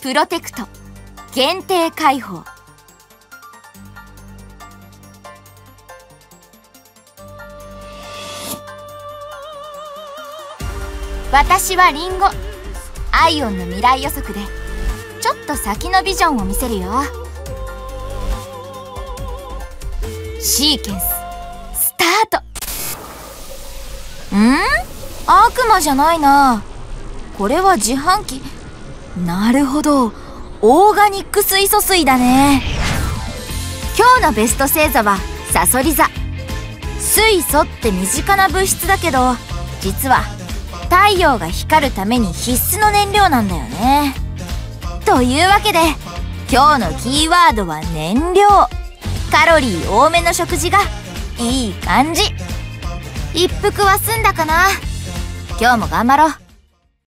プロテクト限定開放。私はリンゴ。アイオンの未来予測でちょっと先のビジョンを見せるよ。シーケンススタート。悪魔じゃないな。これは自販機。なるほど、オーガニック水素水だね。今日のベスト星座はサソリ座。水素って身近な物質だけど、実は太陽が光るために必須の燃料なんだよね。というわけで今日のキーワードは燃料。カロリー多めの食事がいい感じ。一服は済んだかな。今日も頑張ろう。